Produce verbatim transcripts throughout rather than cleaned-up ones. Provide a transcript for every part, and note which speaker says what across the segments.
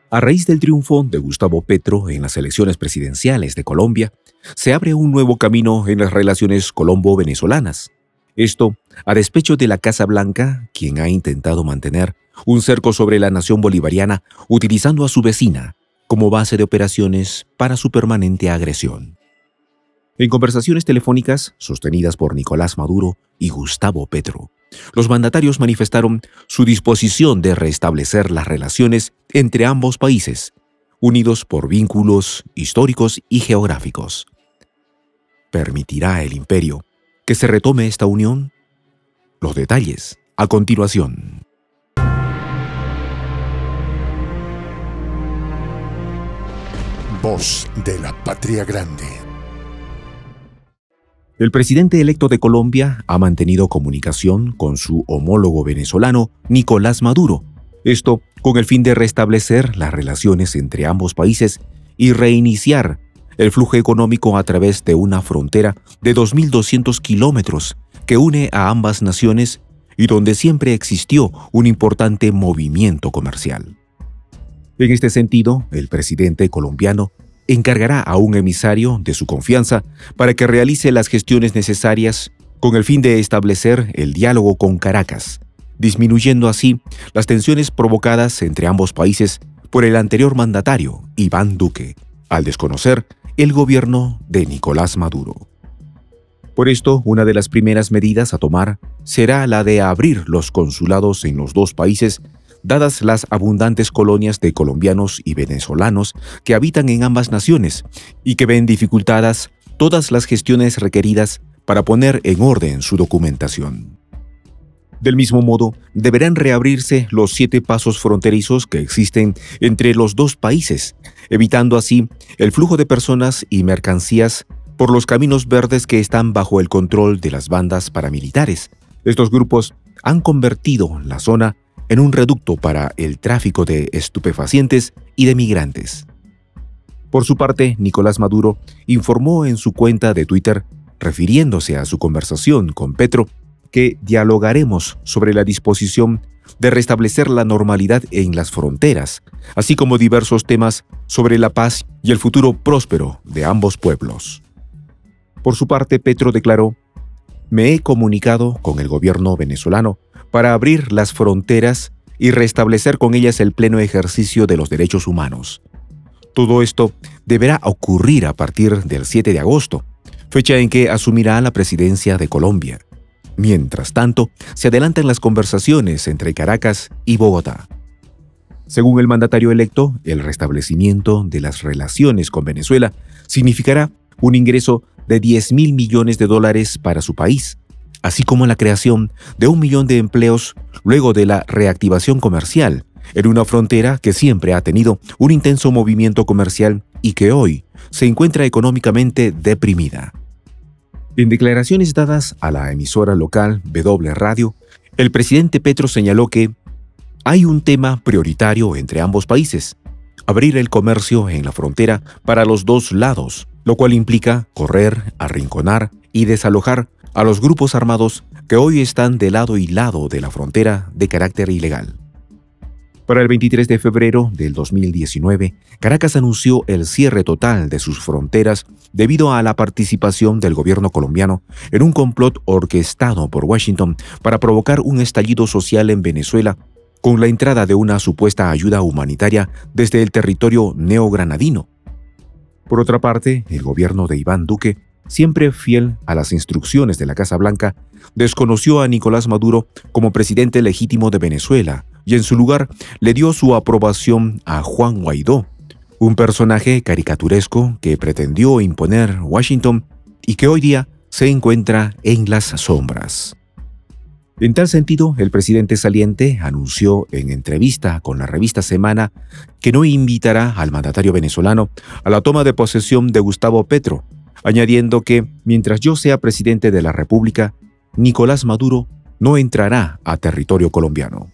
Speaker 1: A raíz del triunfo de Gustavo Petro en las elecciones presidenciales de Colombia, se abre un nuevo camino en las relaciones colombo-venezolanas. Esto a despecho de la Casa Blanca, quien ha intentado mantener un cerco sobre la nación bolivariana utilizando a su vecina como base de operaciones para su permanente agresión. En conversaciones telefónicas sostenidas por Nicolás Maduro y Gustavo Petro, los mandatarios manifestaron su disposición de restablecer las relaciones entre ambos países, unidos por vínculos históricos y geográficos. ¿Permitirá el imperio que se retome esta unión? Los detalles a continuación.
Speaker 2: Voz de la Patria Grande.
Speaker 1: El presidente electo de Colombia ha mantenido comunicación con su homólogo venezolano, Nicolás Maduro, esto con el fin de restablecer las relaciones entre ambos países y reiniciar el flujo económico a través de una frontera de dos mil doscientos kilómetros que une a ambas naciones y donde siempre existió un importante movimiento comercial. En este sentido, el presidente colombiano encargará a un emisario de su confianza para que realice las gestiones necesarias con el fin de establecer el diálogo con Caracas, disminuyendo así las tensiones provocadas entre ambos países por el anterior mandatario, Iván Duque, al desconocer el gobierno de Nicolás Maduro. Por esto, una de las primeras medidas a tomar será la de abrir los consulados en los dos países, dadas las abundantes colonias de colombianos y venezolanos que habitan en ambas naciones y que ven dificultadas todas las gestiones requeridas para poner en orden su documentación. Del mismo modo, deberán reabrirse los siete pasos fronterizos que existen entre los dos países, evitando así el flujo de personas y mercancías por los caminos verdes que están bajo el control de las bandas paramilitares. Estos grupos han convertido la zona en un reducto para el tráfico de estupefacientes y de migrantes. Por su parte, Nicolás Maduro informó en su cuenta de Twitter, refiriéndose a su conversación con Petro, que dialogaremos sobre la disposición de restablecer la normalidad en las fronteras, así como diversos temas sobre la paz y el futuro próspero de ambos pueblos. Por su parte, Petro declaró: «Me he comunicado con el gobierno venezolano para abrir las fronteras y restablecer con ellas el pleno ejercicio de los derechos humanos. Todo esto deberá ocurrir a partir del siete de agosto, fecha en que asumirá la presidencia de Colombia. Mientras tanto, se adelantan las conversaciones entre Caracas y Bogotá». Según el mandatario electo, el restablecimiento de las relaciones con Venezuela significará un ingreso de diez mil millones de dólares para su país, así como la creación de un millón de empleos luego de la reactivación comercial en una frontera que siempre ha tenido un intenso movimiento comercial y que hoy se encuentra económicamente deprimida. En declaraciones dadas a la emisora local W Radio, el presidente Petro señaló que hay un tema prioritario entre ambos países: abrir el comercio en la frontera para los dos lados, lo cual implica correr, arrinconar y desalojar a los grupos armados que hoy están de lado y lado de la frontera de carácter ilegal. Para el veintitrés de febrero del dos mil diecinueve, Caracas anunció el cierre total de sus fronteras debido a la participación del gobierno colombiano en un complot orquestado por Washington para provocar un estallido social en Venezuela con la entrada de una supuesta ayuda humanitaria desde el territorio neogranadino. Por otra parte, el gobierno de Iván Duque, siempre fiel a las instrucciones de la Casa Blanca, desconoció a Nicolás Maduro como presidente legítimo de Venezuela y en su lugar le dio su aprobación a Juan Guaidó, un personaje caricaturesco que pretendió imponer Washington y que hoy día se encuentra en las sombras. En tal sentido, el presidente saliente anunció en entrevista con la revista Semana que no invitará al mandatario venezolano a la toma de posesión de Gustavo Petro, añadiendo que, mientras yo sea presidente de la República, Nicolás Maduro no entrará a territorio colombiano.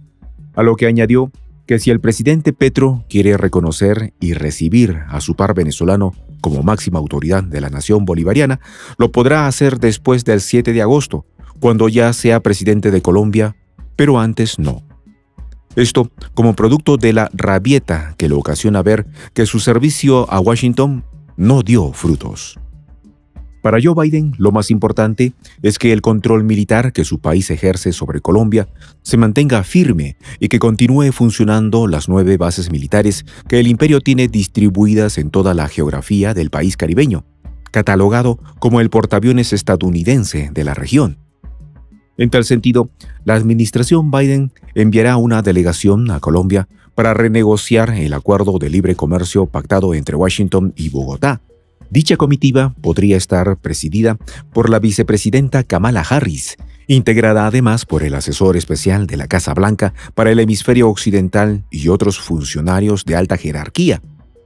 Speaker 1: A lo que añadió que si el presidente Petro quiere reconocer y recibir a su par venezolano como máxima autoridad de la nación bolivariana, lo podrá hacer después del siete de agosto, cuando ya sea presidente de Colombia, pero antes no. Esto como producto de la rabieta que le ocasiona ver que su servicio a Washington no dio frutos. Para Joe Biden, lo más importante es que el control militar que su país ejerce sobre Colombia se mantenga firme y que continúe funcionando las nueve bases militares que el imperio tiene distribuidas en toda la geografía del país caribeño, catalogado como el portaaviones estadounidense de la región. En tal sentido, la administración Biden enviará una delegación a Colombia para renegociar el acuerdo de libre comercio pactado entre Washington y Bogotá. Dicha comitiva podría estar presidida por la vicepresidenta Kamala Harris, integrada además por el asesor especial de la Casa Blanca para el hemisferio occidental y otros funcionarios de alta jerarquía.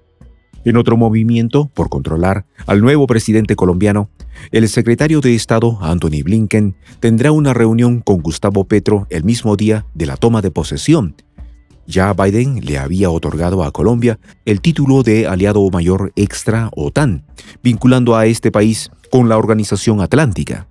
Speaker 1: En otro movimiento por controlar al nuevo presidente colombiano, el secretario de Estado, Anthony Blinken, tendrá una reunión con Gustavo Petro el mismo día de la toma de posesión. Ya Biden le había otorgado a Colombia el título de aliado mayor extra OTAN, vinculando a este país con la Organización Atlántica.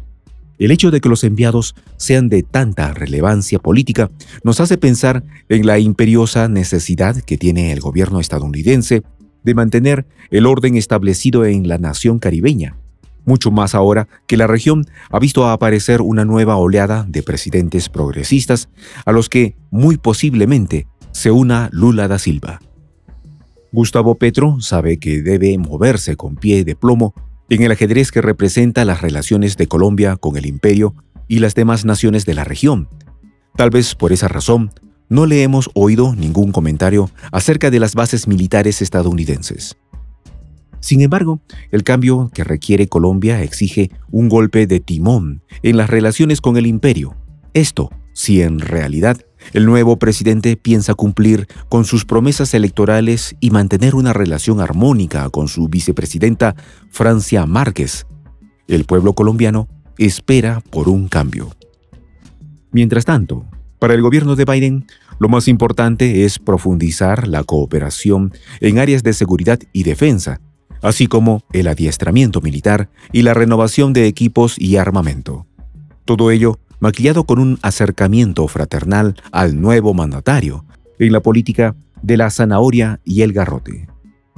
Speaker 1: El hecho de que los enviados sean de tanta relevancia política nos hace pensar en la imperiosa necesidad que tiene el gobierno estadounidense de mantener el orden establecido en la nación caribeña, mucho más ahora que la región ha visto aparecer una nueva oleada de presidentes progresistas a los que, muy posiblemente, se una Lula da Silva. Gustavo Petro sabe que debe moverse con pie de plomo en el ajedrez que representa las relaciones de Colombia con el imperio y las demás naciones de la región. Tal vez por esa razón, no le hemos oído ningún comentario acerca de las bases militares estadounidenses. Sin embargo, el cambio que requiere Colombia exige un golpe de timón en las relaciones con el imperio. Esto, si en realidad el nuevo presidente piensa cumplir con sus promesas electorales y mantener una relación armónica con su vicepresidenta Francia Márquez. El pueblo colombiano espera por un cambio. Mientras tanto, para el gobierno de Biden, lo más importante es profundizar la cooperación en áreas de seguridad y defensa, así como el adiestramiento militar y la renovación de equipos y armamento. Todo ello maquillado con un acercamiento fraternal al nuevo mandatario en la política de la zanahoria y el garrote.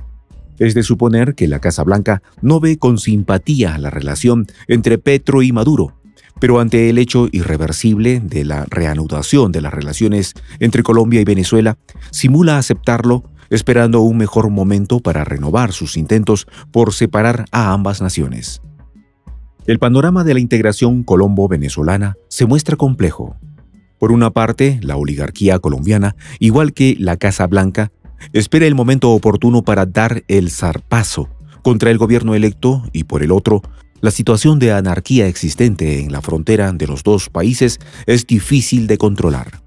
Speaker 1: Es de suponer que la Casa Blanca no ve con simpatía la relación entre Petro y Maduro, pero ante el hecho irreversible de la reanudación de las relaciones entre Colombia y Venezuela, simula aceptarlo, esperando un mejor momento para renovar sus intentos por separar a ambas naciones. El panorama de la integración colombo-venezolana se muestra complejo. Por una parte, la oligarquía colombiana, igual que la Casa Blanca, espera el momento oportuno para dar el zarpazo contra el gobierno electo y por el otro, la situación de anarquía existente en la frontera de los dos países es difícil de controlar.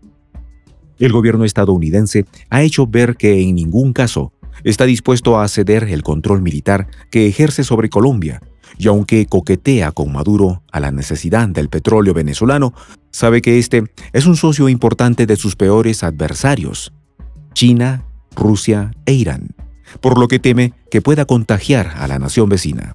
Speaker 1: El gobierno estadounidense ha hecho ver que en ningún caso está dispuesto a ceder el control militar que ejerce sobre Colombia, y aunque coquetea con Maduro a la necesidad del petróleo venezolano, sabe que este es un socio importante de sus peores adversarios, China, Rusia e Irán, por lo que teme que pueda contagiar a la nación vecina.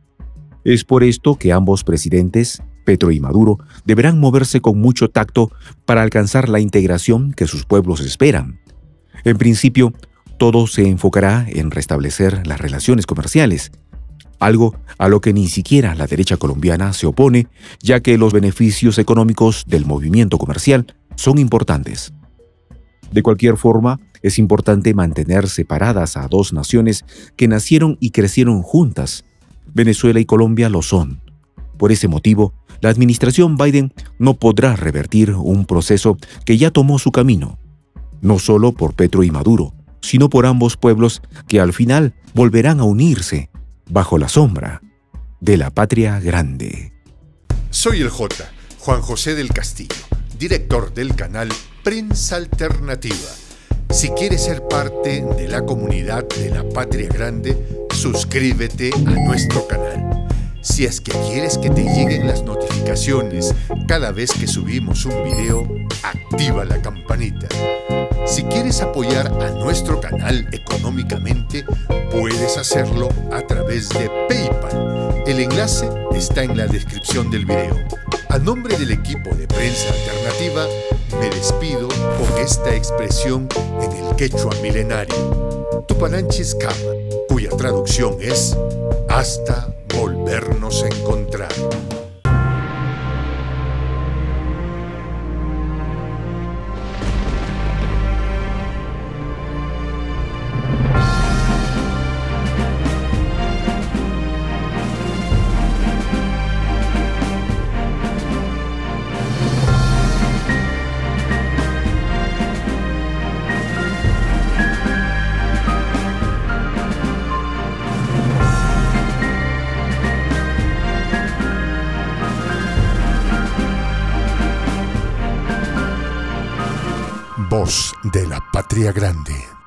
Speaker 1: Es por esto que ambos presidentes, Petro y Maduro, deberán moverse con mucho tacto para alcanzar la integración que sus pueblos esperan. En principio, todo se enfocará en restablecer las relaciones comerciales, algo a lo que ni siquiera la derecha colombiana se opone, ya que los beneficios económicos del movimiento comercial son importantes. De cualquier forma, es importante mantener separadas a dos naciones que nacieron y crecieron juntas. Venezuela y Colombia lo son. Por ese motivo, la administración Biden no podrá revertir un proceso que ya tomó su camino, no solo por Petro y Maduro, sino por ambos pueblos que al final volverán a unirse bajo la sombra de la patria grande.
Speaker 2: Soy el J, Juan José del Castillo, director del canal Prensa Alternativa. Si quieres ser parte de la comunidad de la patria grande, suscríbete a nuestro canal. Si es que quieres que te lleguen las notificaciones cada vez que subimos un video, activa la campanita. Si quieres apoyar a nuestro canal económicamente, puedes hacerlo a través de PayPal. El enlace está en la descripción del video. A nombre del equipo de Prensa Alternativa, me despido con esta expresión en el quechua milenario, Tupananchis Kama, cuya traducción es hasta volvernos a encontrar. Voz de la Patria Grande.